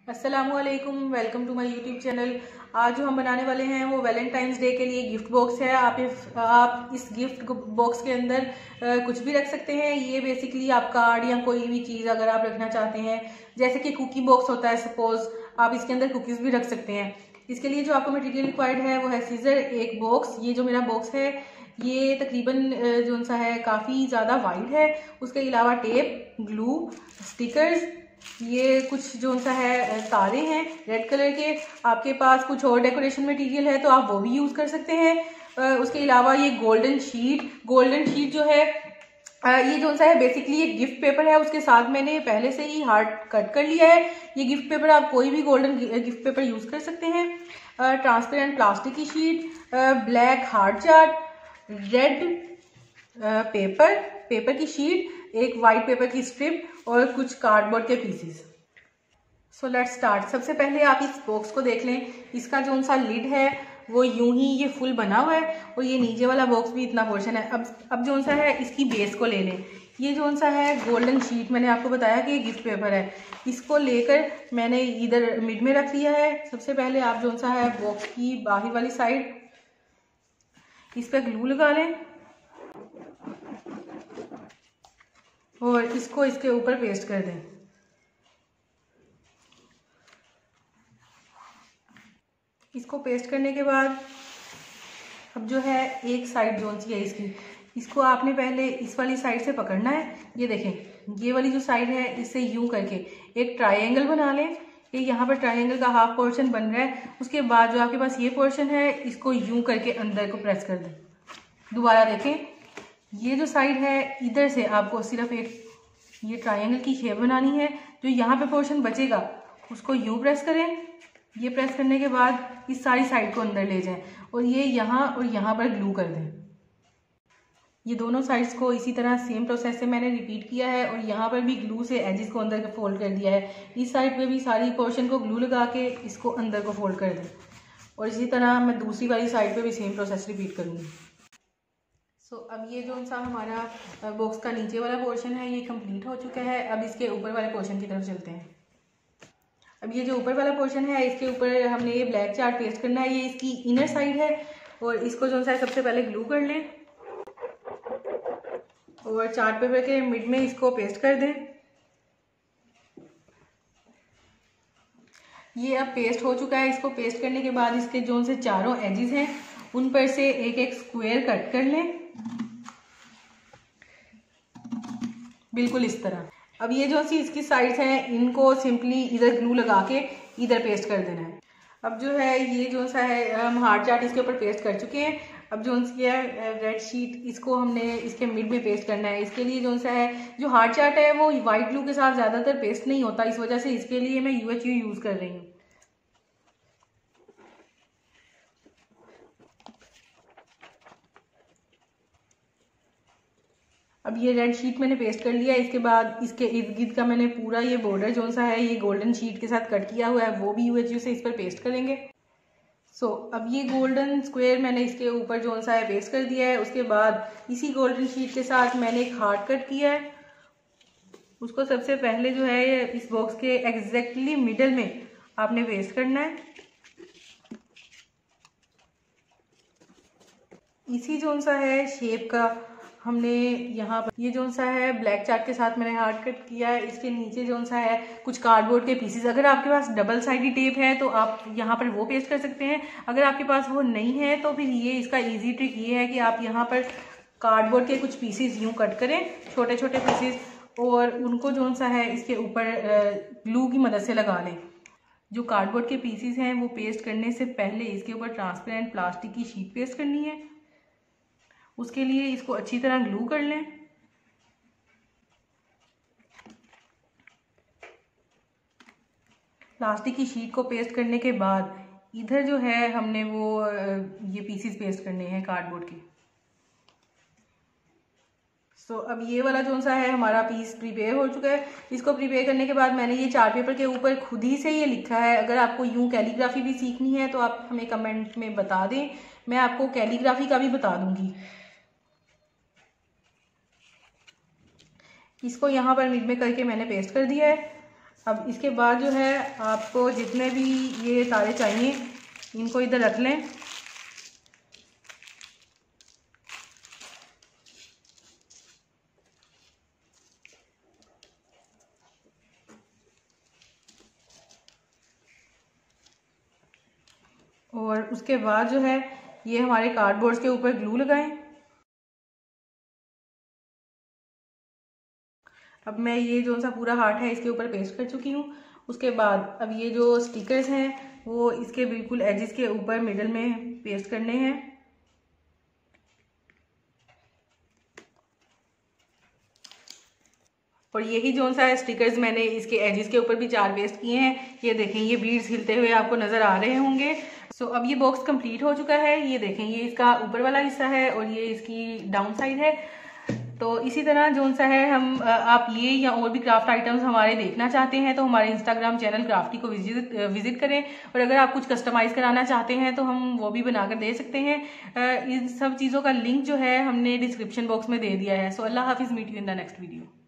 अस्सलामुअलैकुम, welcome to my YouTube channel. आज जो हम बनाने वाले हैं वो वैलेंटाइंस डे के लिए गिफ्ट बॉक्स है। आप इस गिफ्ट बॉक्स के अंदर कुछ भी रख सकते हैं। ये बेसिकली आप कार्ड या कोई भी चीज़ अगर आप रखना चाहते हैं, जैसे कि कुकी बॉक्स होता है, सपोज आप इसके अंदर कुकीज़ भी रख सकते हैं। इसके लिए जो आपको मटेरियल रिक्वायर्ड है वो है सीजर, एक बॉक्स। ये जो मेरा बॉक्स है ये तकरीबन जो सा है काफ़ी ज़्यादा वाइड है। उसके अलावा टेप, ग्लू, स्टिकर्स, ये कुछ जो सा है तारे हैं रेड कलर के। आपके पास कुछ और डेकोरेशन मटेरियल है तो आप वो भी यूज़ कर सकते हैं। उसके अलावा ये गोल्डन शीट जो है ये जो सा है बेसिकली एक गिफ्ट पेपर है। उसके साथ मैंने पहले से ही हार्ड कट कर लिया है। ये गिफ्ट पेपर आप कोई भी गोल्डन गिफ्ट पेपर यूज़ कर सकते हैं। ट्रांसपेरेंट प्लास्टिक की sheet, black hard chart, red paper की शीट, एक वाइट पेपर की स्ट्रिप और कुछ कार्डबोर्ड के पीसेस। So let's start. सबसे पहले आप इस बॉक्स को देख लें। इसका जो सा लिड है वो यूं ही ये फुल बना हुआ है और ये नीचे वाला बॉक्स भी इतना पोर्शन है। अब जो सा है इसकी बेस को ले लें। ये जो सा है गोल्डन शीट, मैंने आपको बताया कि ये गिफ्ट पेपर है। इसको लेकर मैंने इधर मिड में रख लिया है। सबसे पहले आप जो सा है बॉक्स की बाहर वाली साइड इस पर ग्लू लगा लें और इसको इसके ऊपर पेस्ट कर दें। इसको पेस्ट करने के बाद अब जो है एक साइड जोन सी है इसको आपने पहले इस वाली साइड से पकड़ना है। ये देखें, ये वाली जो साइड है इससे यूं करके एक ट्रायंगल बना लें। ये यहाँ पर ट्रायंगल का हाफ पोर्शन बन रहा है। उसके बाद जो आपके पास ये पोर्शन है इसको यूं करके अंदर को प्रेस कर दें। दोबारा देखें, ये जो साइड है इधर से आपको सिर्फ एक ये ट्रायंगल की शेप बनानी है। जो यहाँ पे पोर्शन बचेगा उसको यूं प्रेस करें। ये प्रेस करने के बाद इस सारी साइड को अंदर ले जाएं और ये यहाँ और यहाँ पर ग्लू कर दें। ये दोनों साइड्स को इसी तरह सेम प्रोसेस से मैंने रिपीट किया है और यहाँ पर भी ग्लू से एजेस को अंदर फोल्ड कर दिया है। इस साइड पे भी सारी पोर्शन को ग्लू लगा के इसको अंदर को फोल्ड कर दें और इसी तरह मैं दूसरी वाली साइड पे भी सेम प्रोसेस रिपीट करूँगी। अब ये जो सा हमारा बॉक्स का नीचे वाला पोर्शन है ये कंप्लीट हो चुका है। अब इसके ऊपर वाले पोर्शन की तरफ चलते हैं। अब ये जो ऊपर वाला पोर्शन है इसके ऊपर हमने ये ब्लैक चार्ट पेस्ट करना है। ये इसकी इनर साइड है और इसको जो सा सबसे पहले ग्लू कर लें और चार्ट पेपर के मिड में इसको पेस्ट कर दें। ये अब पेस्ट हो चुका है। इसको पेस्ट करने के बाद इसके जो से चारों एजेस हैं उन पर से एक एक स्क्वायर कट कर लें, बिल्कुल इस तरह। अब ये जो सी इसकी साइड्स हैं इनको सिंपली इधर ग्लू लगा के इधर पेस्ट कर देना है। अब जो है ये जो सा है हम हार्ड चार्ट इसके ऊपर पेस्ट कर चुके हैं। अब जो सी है रेड शीट इसको हमने इसके मिड में पेस्ट करना है। इसके लिए जो सा है जो हार्ड चार्ट है वो वाइट ग्लू के साथ ज़्यादातर पेस्ट नहीं होता, इस वजह से इसके लिए मैं UHU यूज़ कर रही हूँ। अब ये रेड शीट मैंने पेस्ट कर लिया है। इसके बाद इसके इर्द गिर्द का मैंने पूरा ये बॉर्डर जो सा है ये गोल्डन शीट के साथ कट किया हुआ है वो भी UHU से इस पर पेस्ट करेंगे। अब ये गोल्डन स्क्वायर मैंने इसके ऊपर जो सा है पेस्ट कर दिया है। उसके बाद इसी गोल्डन शीट के साथ मैंने एक हार्ड कट किया है। उसको सबसे पहले जो है इस बॉक्स के एग्जैक्टली मिडल में आपने पेस्ट करना है। इसी जो सा है शेप का हमने यहाँ पर ये जो सा है ब्लैक चार्ट के साथ मैंने हार्ड कट किया है। इसके नीचे जो सा है कुछ कार्डबोर्ड के पीसेस, अगर आपके पास डबल साइडेड टेप है तो आप यहाँ पर वो पेस्ट कर सकते हैं। अगर आपके पास वो नहीं है तो फिर ये इसका इजी ट्रिक ये है कि आप यहाँ पर कार्डबोर्ड के कुछ पीसेस यूँ कट करें, छोटे छोटे पीसेस, और उनको जो सा है इसके ऊपर ग्लू की मदद से लगा लें। जो कार्डबोर्ड के पीसेस हैं वो पेस्ट करने से पहले इसके ऊपर ट्रांसपेरेंट प्लास्टिक की शीट पेस्ट करनी है। उसके लिए इसको अच्छी तरह ग्लू कर लें। प्लास्टिक की शीट को पेस्ट करने के बाद इधर जो है हमने वो ये पीसेस पेस्ट करने हैं कार्डबोर्ड के। अब ये वाला जो सा है हमारा पीस प्रिपेयर हो चुका है। इसको प्रिपेयर करने के बाद मैंने ये चार्ट पेपर के ऊपर खुद ही से ये लिखा है। अगर आपको यूं कैलीग्राफी भी सीखनी है तो आप हमें कमेंट में बता दें, मैं आपको कैलीग्राफी का भी बता दूंगी। इसको यहाँ पर मिड में करके मैंने पेस्ट कर दिया है। अब इसके बाद जो है आपको जितने भी ये तारे चाहिए इनको इधर रख लें। और उसके बाद जो है ये हमारे कार्डबोर्ड के ऊपर ग्लू लगाएं। अब मैं ये जो सा पूरा हार्ट है इसके ऊपर पेस्ट कर चुकी हूँ। उसके बाद अब ये जो स्टिकर्स हैं वो इसके बिल्कुल एजिस के ऊपर मिडल में पेस्ट करने हैं। और यही जो सा स्टिकर्स मैंने इसके एजिस के ऊपर भी 4 पेस्ट किए हैं। ये देखें ये बीड्स हिलते हुए आपको नजर आ रहे होंगे। सो अब ये बॉक्स कंप्लीट हो चुका है। ये देखें ये इसका ऊपर वाला हिस्सा है और ये इसकी डाउन साइड है। तो इसी तरह जो सा है हम आप ये या और भी क्राफ्ट आइटम्स हमारे देखना चाहते हैं तो हमारे इंस्टाग्राम चैनल क्राफ्टी को विजिट करें। और अगर आप कुछ कस्टमाइज कराना चाहते हैं तो हम वो भी बनाकर दे सकते हैं। इन सब चीज़ों का लिंक जो है हमने डिस्क्रिप्शन बॉक्स में दे दिया है। सो अल्लाह हाफिज़, meet you in the next video.